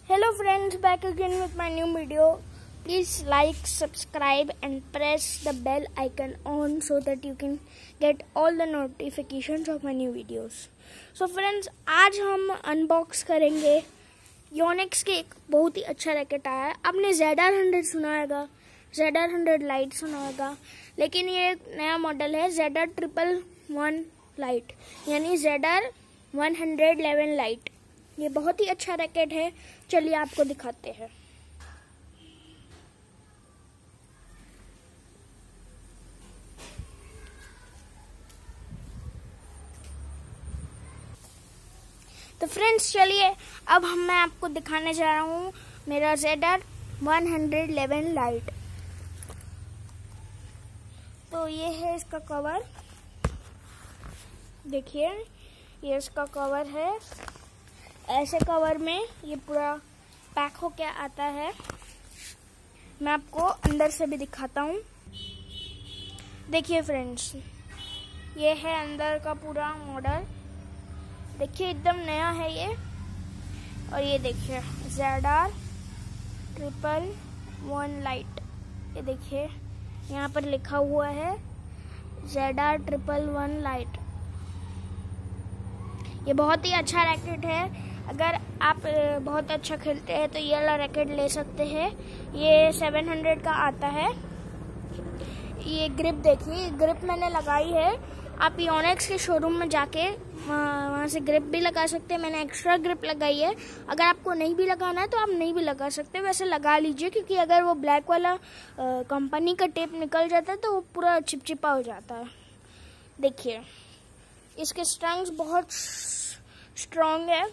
Hello friends, back again with my new video. Please like, subscribe and press the bell icon on so that you can get all the notifications of my new videos. So friends, आज हम unbox करेंगे Yonex के एक बहुत ही अच्छा racket आया है। आपने ZR100 सुना होगा, ZR100 लाइट सुना होगा, लेकिन ये एक नया मॉडल है ZR111 लाइट, यानी ZR111 लाइट। ये बहुत ही अच्छा रैकेट है। चलिए आपको दिखाते हैं। तो फ्रेंड्स चलिए अब मैं आपको दिखाने जा रहा हूँ मेरा ZR111 लाइट। तो ये है इसका कवर, देखिए ये इसका कवर है। ऐसे कवर में ये पूरा पैक होके आता है। मैं आपको अंदर से भी दिखाता हूँ। देखिए फ्रेंड्स, ये है अंदर का पूरा मॉडल। देखिए एकदम नया है ये। और ये देखिए ZR111 लाइट, ये देखिए यहाँ पर लिखा हुआ है ZR111 लाइट। ये बहुत ही अच्छा रैकेट है। अगर आप बहुत अच्छा खेलते हैं तो ये वाला रैकेट ले सकते हैं। ये 700 का आता है। ये ग्रिप देखिए, ग्रिप मैंने लगाई है। आप योनिक्स के शोरूम में जाके वहाँ से ग्रिप भी लगा सकते हैं। मैंने एक्स्ट्रा ग्रिप लगाई है। अगर आपको नहीं भी लगाना है तो आप नहीं भी लगा सकते, वैसे लगा लीजिए, क्योंकि अगर वो ब्लैक वाला कंपनी का टेप निकल जाता है तो वो पूरा चिपचिपा हो जाता है। देखिए इसके स्ट्रंग्स बहुत स्ट्रॉन्ग है।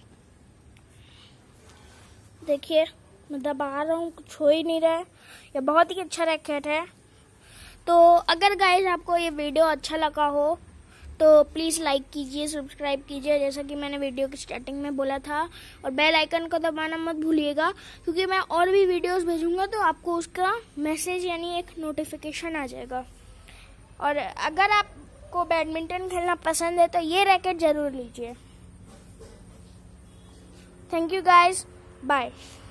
देखिए मैं दबा रहा हूँ, कुछ हो ही नहीं रहा है। ये बहुत ही अच्छा रैकेट है। तो अगर गाइस आपको ये वीडियो अच्छा लगा हो तो प्लीज़ लाइक कीजिए, सब्सक्राइब कीजिए, जैसा कि मैंने वीडियो की स्टार्टिंग में बोला था। और बेल आइकन को दबाना मत भूलिएगा, क्योंकि मैं और भी वीडियोस भेजूंगा तो आपको उसका मैसेज यानी एक नोटिफिकेशन आ जाएगा। और अगर आपको बैडमिंटन खेलना पसंद है तो ये रैकेट ज़रूर लीजिए। Thank you guys, bye.